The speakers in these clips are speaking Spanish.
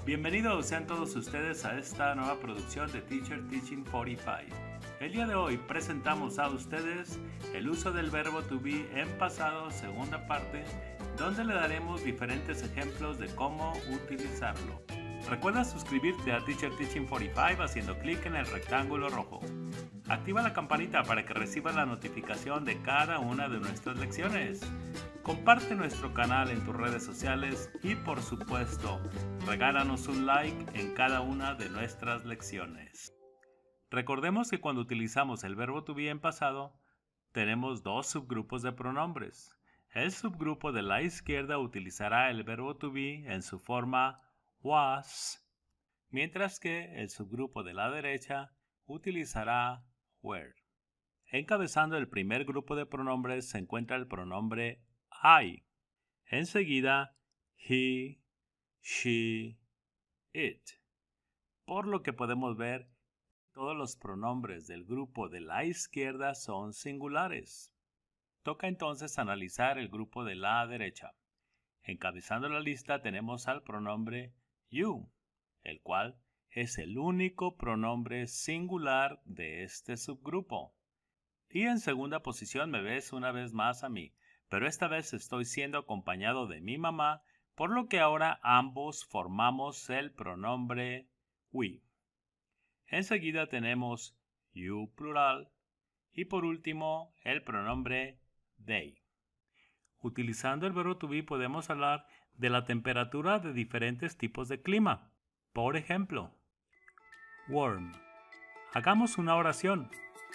Bienvenidos sean todos ustedes a esta nueva producción de Teacher Teaching 45. El día de hoy presentamos a ustedes el uso del verbo to be en pasado, segunda parte, donde le daremos diferentes ejemplos de cómo utilizarlo. Recuerda suscribirte a Teacher Teaching 45 haciendo clic en el rectángulo rojo. Activa la campanita para que recibas la notificación de cada una de nuestras lecciones. Comparte nuestro canal en tus redes sociales y, por supuesto, regálanos un like en cada una de nuestras lecciones. Recordemos que cuando utilizamos el verbo to be en pasado, tenemos dos subgrupos de pronombres. El subgrupo de la izquierda utilizará el verbo to be en su forma was, mientras que el subgrupo de la derecha utilizará were. Encabezando el primer grupo de pronombres se encuentra el pronombre I. Enseguida, he, she, it. Por lo que podemos ver, todos los pronombres del grupo de la izquierda son singulares. Toca entonces analizar el grupo de la derecha. Encabezando la lista tenemos al pronombre you, el cual es el único pronombre singular de este subgrupo. Y en segunda posición me ves una vez más a mí, pero esta vez estoy siendo acompañado de mi mamá, por lo que ahora ambos formamos el pronombre we. Enseguida tenemos you plural y por último el pronombre they. Utilizando el verbo to be podemos hablar de la temperatura de diferentes tipos de clima. Por ejemplo, warm. Hagamos una oración.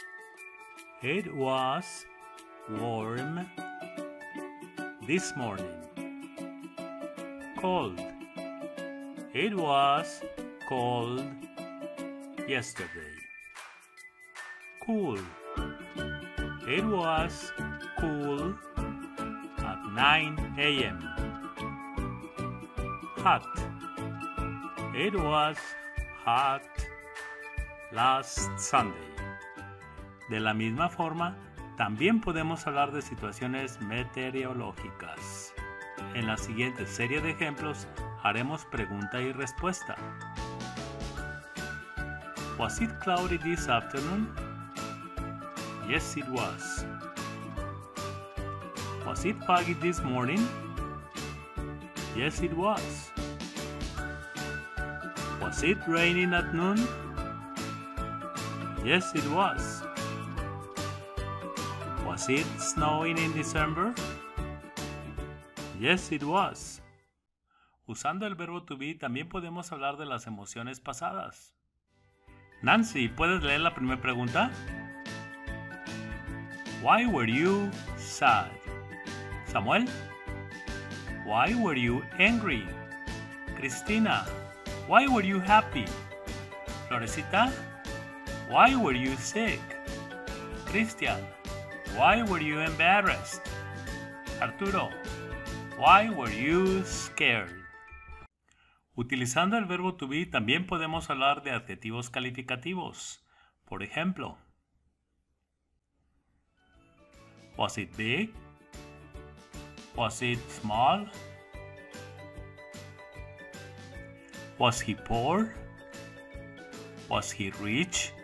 It was warm this morning. Cold. It was cold yesterday. Cool. It was cool at 9 a.m. Hot. It was hot last Sunday. De la misma forma, también podemos hablar de situaciones meteorológicas. En la siguiente serie de ejemplos haremos pregunta y respuesta. Was it cloudy this afternoon? Yes, it was. Was it foggy this morning? Yes, it was. Was it raining at noon? Yes, it was. Was it snowing in December? Yes, it was. Usando el verbo to be también podemos hablar de las emociones pasadas. Nancy, ¿puedes leer la primera pregunta? Why were you sad? Samuel? Why were you angry? Cristina, why were you happy? Florecita, why were you sick? Christian, why were you embarrassed? Arturo, why were you scared? Utilizando el verbo to be también podemos hablar de adjetivos calificativos. Por ejemplo, was it big? Was it small? Was he poor? Was he rich?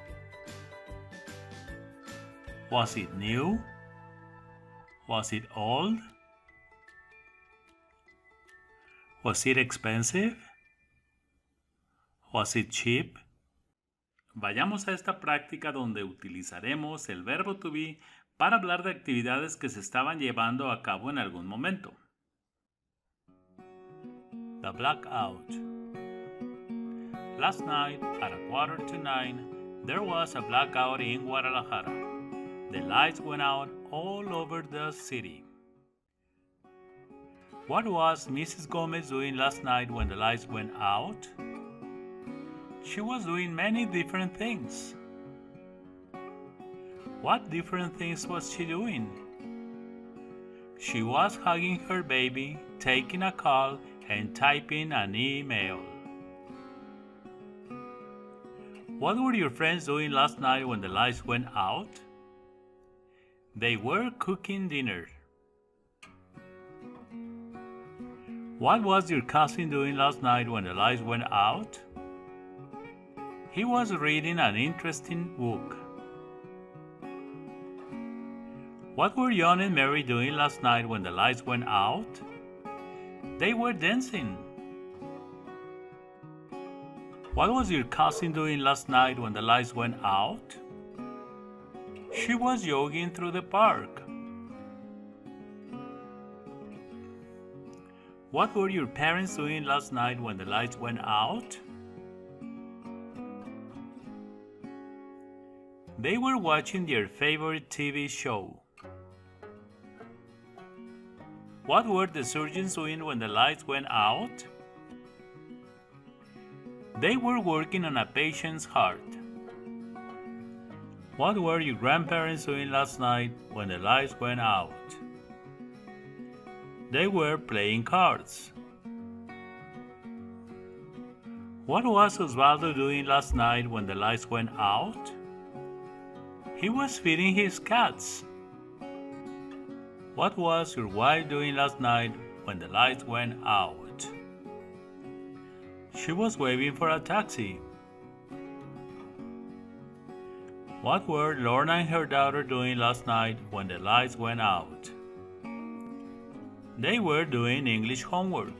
Was it new? Was it old? Was it expensive? Was it cheap? Vayamos a esta práctica donde utilizaremos el verbo to be para hablar de actividades que se estaban llevando a cabo en algún momento. The blackout. Last night at 8:45, there was a blackout in Guadalajara. The lights went out all over the city. What was Mrs. Gomez doing last night when the lights went out? She was doing many different things. What different things was she doing? She was hugging her baby, taking a call, and typing an email. What were your friends doing last night when the lights went out? They were cooking dinner. What was your cousin doing last night when the lights went out? He was reading an interesting book. What were John and Mary doing last night when the lights went out? They were dancing. What was your cousin doing last night when the lights went out? She was jogging through the park. What were your parents doing last night when the lights went out? They were watching their favorite TV show. What were the surgeons doing when the lights went out? They were working on a patient's heart. What were your grandparents doing last night when the lights went out? They were playing cards. What was Osvaldo doing last night when the lights went out? He was feeding his cats. What was your wife doing last night when the lights went out? She was waiting for a taxi. What were Lorna and her daughter doing last night when the lights went out? They were doing English homework.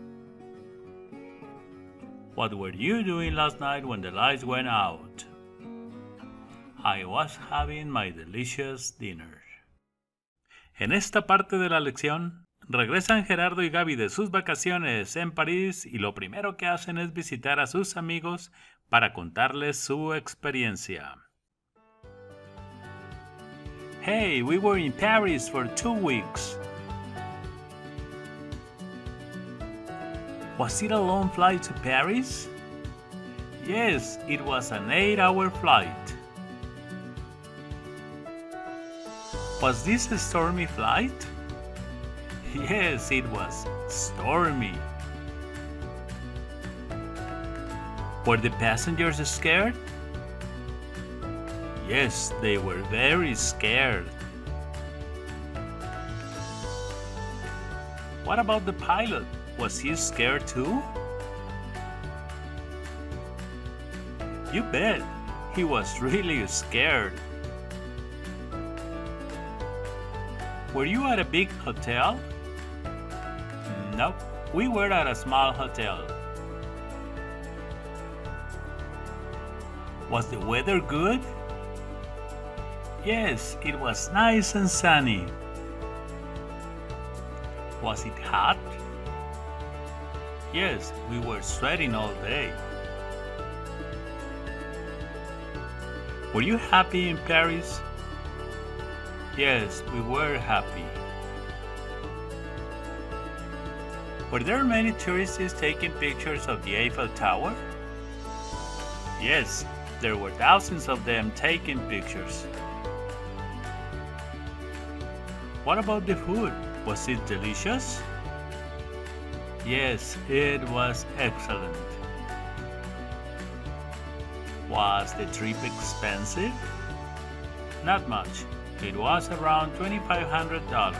What were you doing last night when the lights went out? I was having my delicious dinner. En esta parte de la lección, regresan Gerardo y Gaby de sus vacaciones en París y lo primero que hacen es visitar a sus amigos para contarles su experiencia. Hey, we were in Paris for 2 weeks. Was it a long flight to Paris? Yes, it was an 8-hour flight. Was this a stormy flight? Yes, it was stormy. Were the passengers scared? Yes, they were very scared. What about the pilot? Was he scared too? You bet, he was really scared. Were you at a big hotel? Nope, we were at a small hotel. Was the weather good? Yes, it was nice and sunny. Was it hot? Yes, we were sweating all day. Were you happy in Paris? Yes, we were happy. Were there many tourists taking pictures of the Eiffel Tower? Yes, there were thousands of them taking pictures. What about the food? Was it delicious? Yes, it was excellent. Was the trip expensive? Not much. It was around $2,500.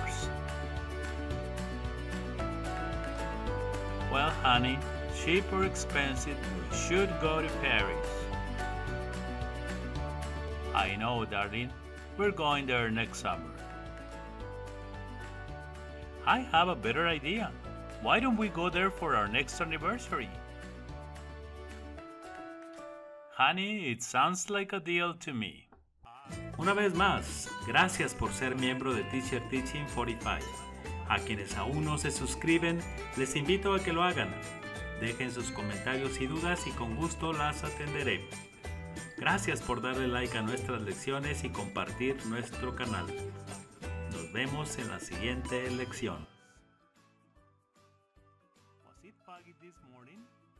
Well, honey, cheap or expensive, we should go to Paris. I know, darling. We're going there next summer. I have a better idea. Why don't we go there for our next anniversary? Honey, it sounds like a deal to me. Una vez más, gracias por ser miembro de Teacher Teaching 45. A quienes aún no se suscriben, les invito a que lo hagan. Dejen sus comentarios y dudas y con gusto las atenderé. Gracias por darle like a nuestras lecciones y compartir nuestro canal. Nos vemos en la siguiente lección. Was it foggy this morning?